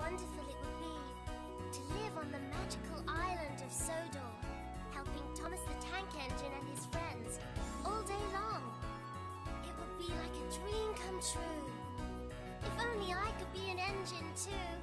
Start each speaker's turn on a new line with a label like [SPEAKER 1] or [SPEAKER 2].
[SPEAKER 1] wonderful it would be to live on the magical island of Sodor, helping Thomas the Tank Engine and his friends all day long. It would be like a dream come true. If only I could be an engine too.